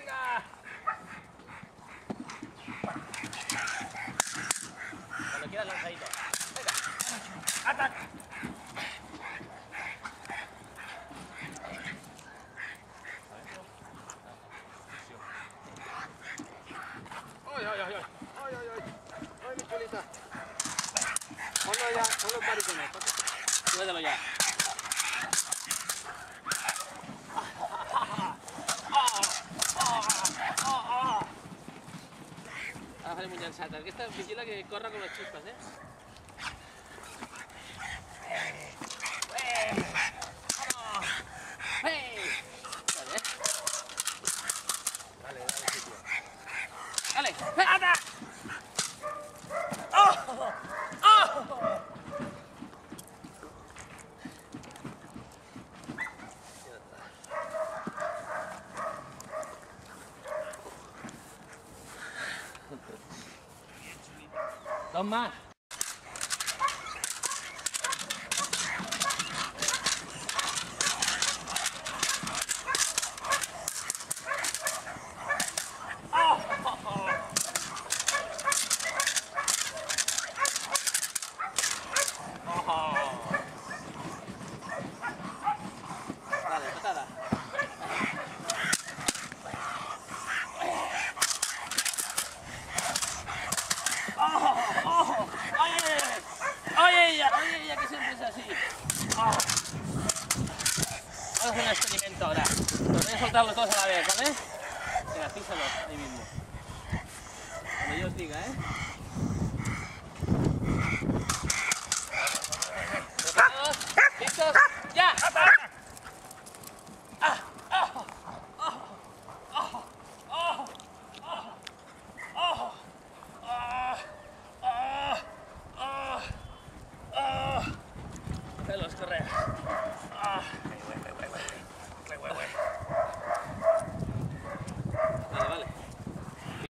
¡Venga! Cuando quieras lanzadito. Venga. ¡Attack! ¡Ay, ay, ay! ¡Ay, ay, ay! ¡Ay, mi chulita! Ponlo ya, ponlo en paricones. Súbetelo ya. Ara farem un llançat. Aquesta vigila que corre com les xispes, eh? Vale, dale, sitio. Dale, ¡ata! ¡Oh! ¡Oh! Dos más. Dale, patada. ¡Oye, ella, que siempre es así! Vamos a hacer un experimento ahora. Los voy a soltar los dos a la vez, ¿vale? Venga, písalos ahí mismo. Cuando yo os diga, ¿eh? ¿Preparados? ¿Listos? ¡Ya!